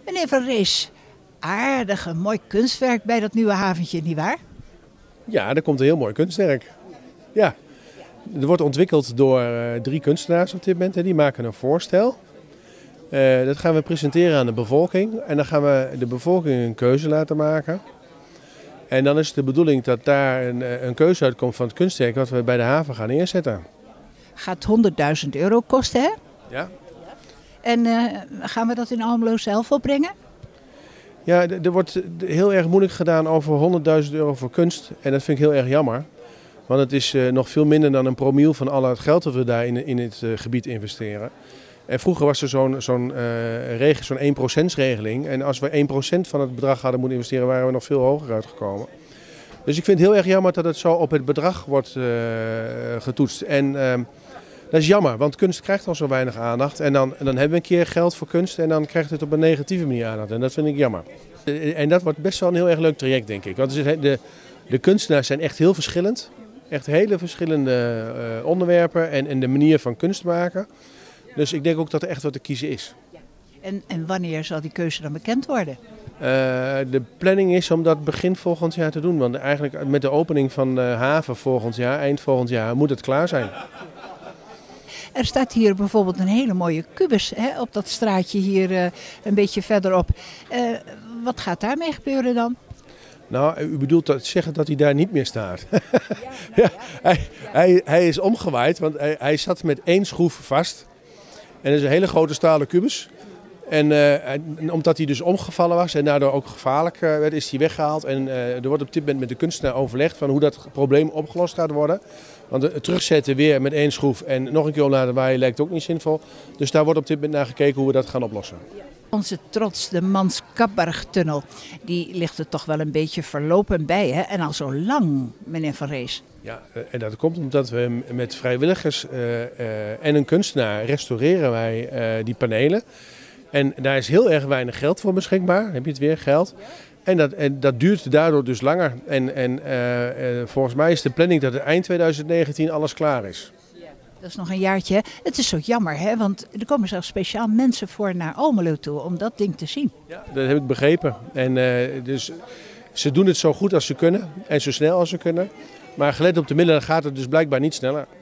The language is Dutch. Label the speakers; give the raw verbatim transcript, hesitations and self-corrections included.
Speaker 1: Meneer Van Rees, aardig een mooi kunstwerk bij dat nieuwe haventje, nietwaar?
Speaker 2: Ja, er komt een heel mooi kunstwerk. Ja, er wordt ontwikkeld door uh, drie kunstenaars op dit moment. Hè. Die maken een voorstel. Uh, dat gaan we presenteren aan de bevolking. En dan gaan we de bevolking een keuze laten maken. En dan is het de bedoeling dat daar een, een keuze uitkomt van het kunstwerk wat we bij de haven gaan neerzetten.
Speaker 1: Gaat honderdduizend euro kosten, hè?
Speaker 2: Ja.
Speaker 1: En uh, gaan we dat in Almelo zelf opbrengen?
Speaker 2: Ja, er wordt heel erg moeilijk gedaan over honderdduizend euro voor kunst. En dat vind ik heel erg jammer. Want het is uh, nog veel minder dan een promiel van al het geld dat we daar in, in het uh, gebied investeren. En vroeger was er zo'n zo'n uh, regel, zo'n één procent regeling. En als we één procent van het bedrag hadden moeten investeren, waren we nog veel hoger uitgekomen. Dus ik vind het heel erg jammer dat het zo op het bedrag wordt uh, getoetst. En uh, dat is jammer, want kunst krijgt al zo weinig aandacht. En dan, en dan hebben we een keer geld voor kunst en dan krijgt het op een negatieve manier aandacht. En dat vind ik jammer. En dat wordt best wel een heel erg leuk traject, denk ik. Want de, de kunstenaars zijn echt heel verschillend. Echt hele verschillende uh, onderwerpen en, en de manier van kunst maken. Dus ik denk ook dat er echt wat te kiezen is.
Speaker 1: En, en wanneer zal die keuze dan bekend worden?
Speaker 2: Uh, de planning is om dat begin volgend jaar te doen. Want eigenlijk met de opening van de haven volgend jaar, eind volgend jaar, moet het klaar zijn.
Speaker 1: Er staat hier bijvoorbeeld een hele mooie kubus, hè, op dat straatje hier uh, een beetje verderop. Uh, wat gaat daarmee gebeuren dan?
Speaker 2: Nou, u bedoelt dat zeggen dat hij daar niet meer staat. ja, hij, hij, hij is omgewaaid, want hij, hij zat met één schroef vast. En dat is een hele grote stalen kubus. En uh, omdat hij dus omgevallen was en daardoor ook gevaarlijk uh, werd, is hij weggehaald. En uh, er wordt op dit moment met de kunstenaar overlegd van hoe dat probleem opgelost gaat worden. Want het terugzetten weer met één schroef en nog een keer om laten waaien lijkt ook niet zinvol. Dus daar wordt op dit moment naar gekeken hoe we dat gaan oplossen.
Speaker 1: Onze trots, de Manskapbergtunnel, die ligt er toch wel een beetje verlopen bij, hè? En al zo lang, meneer Van Rees.
Speaker 2: Ja, en dat komt omdat we met vrijwilligers uh, uh, en een kunstenaar restaureren wij uh, die panelen. En daar is heel erg weinig geld voor beschikbaar. Heb je het weer, geld. En dat, en dat duurt daardoor dus langer. En, en uh, uh, volgens mij is de planning dat het eind twintig negentien alles klaar is.
Speaker 1: Dat is nog een jaartje. Hè? Het is zo jammer, hè? Want er komen zelfs speciaal mensen voor naar Almelo toe om dat ding te zien.
Speaker 2: Ja, dat heb ik begrepen. En uh, dus ze doen het zo goed als ze kunnen en zo snel als ze kunnen. Maar gelet op de middelen gaat het dus blijkbaar niet sneller.